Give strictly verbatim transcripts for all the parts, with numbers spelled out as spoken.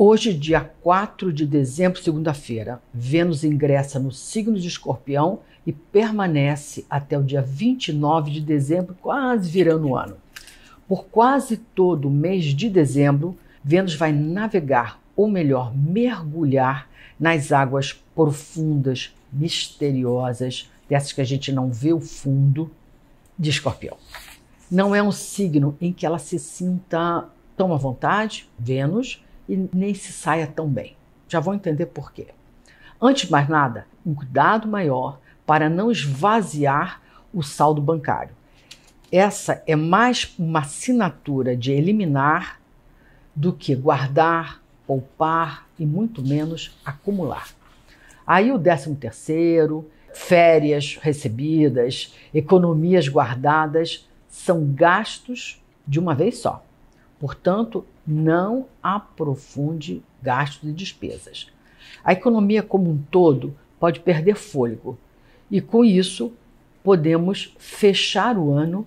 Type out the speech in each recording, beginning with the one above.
Hoje, dia quatro de dezembro, segunda-feira, Vênus ingressa no signo de Escorpião e permanece até o dia vinte e nove de dezembro, quase virando o ano. Por quase todo o mês de dezembro, Vênus vai navegar, ou melhor, mergulhar nas águas profundas, misteriosas, dessas que a gente não vê o fundo, de Escorpião. Não é um signo em que ela se sinta tão à vontade, Vênus, e nem se saia tão bem. Já vão entender por quê. Antes de mais nada, um cuidado maior para não esvaziar o saldo bancário. Essa é mais uma assinatura de eliminar do que guardar, poupar e muito menos acumular. Aí o décimo terceiro, férias recebidas, economias guardadas são gastos de uma vez só. Portanto, não aprofunde gastos e despesas. A economia como um todo pode perder fôlego e, com isso, podemos fechar o ano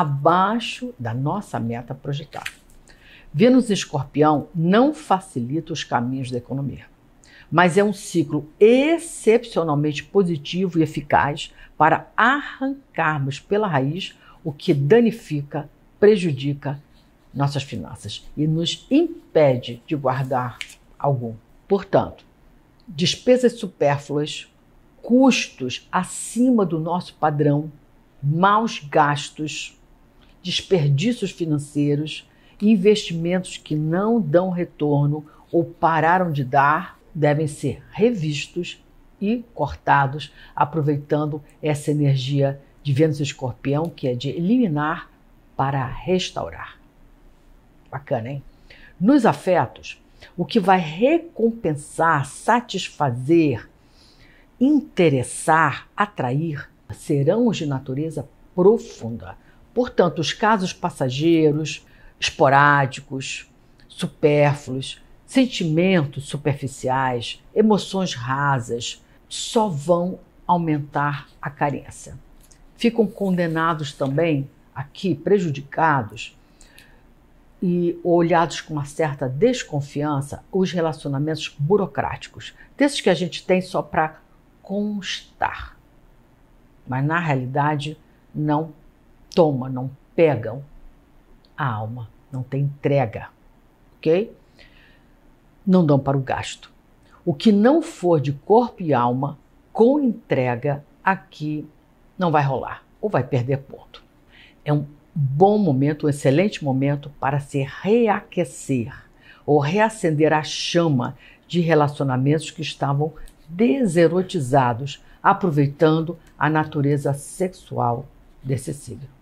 abaixo da nossa meta projetada. Vênus em Escorpião não facilita os caminhos da economia, mas é um ciclo excepcionalmente positivo e eficaz para arrancarmos pela raiz o que danifica, prejudica nossas finanças e nos impede de guardar algum. Portanto, despesas supérfluas, custos acima do nosso padrão, maus gastos, desperdícios financeiros, investimentos que não dão retorno ou pararam de dar, devem ser revistos e cortados, aproveitando essa energia de Vênus e Escorpião, que é de eliminar para restaurar. Bacana, hein? Nos afetos, o que vai recompensar, satisfazer, interessar, atrair, serão os de natureza profunda. Portanto, os casos passageiros, esporádicos, supérfluos, sentimentos superficiais, emoções rasas, só vão aumentar a carência. Ficam condenados também, aqui prejudicados, e olhados com uma certa desconfiança, os relacionamentos burocráticos, desses que a gente tem só para constar, mas na realidade não toma, não pegam a alma, não tem entrega, ok? Não dão para o gasto. O que não for de corpo e alma, com entrega, aqui não vai rolar, ou vai perder ponto. É um bom momento, um excelente momento para se reaquecer ou reacender a chama de relacionamentos que estavam deserotizados, aproveitando a natureza sexual desse signo.